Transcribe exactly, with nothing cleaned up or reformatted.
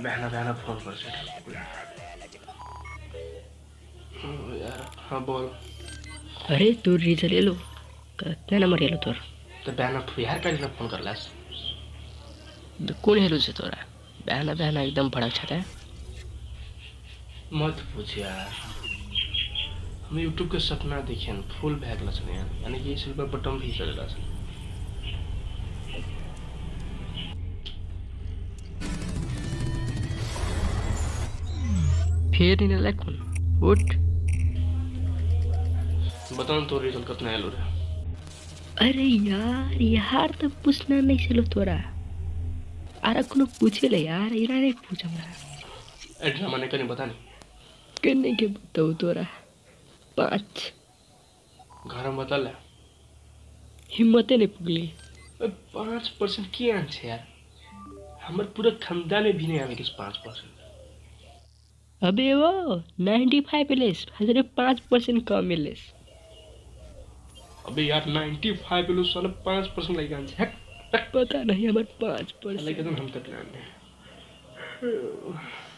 बहना बहना फोन कर से यार। हाँ बोल। अरे तोर रिजल्ट एलो कितना नंबर एलो तोर? तो बहना यार कहीं फोन कर लास कौन हेलो से तोरा? बहना बहना एकदम भड़क छता है। मत पूछ यार, हम यूट्यूब के सपना देखे फुल भैगल यानी कि सिल्वर बटन भी चल फिर नहीं लाइक कौन उठ। बताओ तो रिजल्ट कितना आलो रे? अरे यार यार तो पूछना नहीं चलो तोरा। अरे कोनो पूछे ले यार, इरा नहीं पूछ हमरा। ए ड्रामा ने कहीं बता नहीं करने के बताओ तोरा। पाँच घर में बता ले। हिम्मते नहीं पुगली। पाँच परसेंट क्या है यार, हमारे पूरे खानदान में भी नहीं आवे किस पाँच परसेंट। अबे वो नाइन्टी फाइव मिलेस हजरे पाँच परसेंट कम मिलेस। अबे यार नाइन्टी फाइव किलो साले पाँच परसेंट लगे आंसर है। पता नहीं हमारे पाँच साले के तो परसेंट हम तक नहीं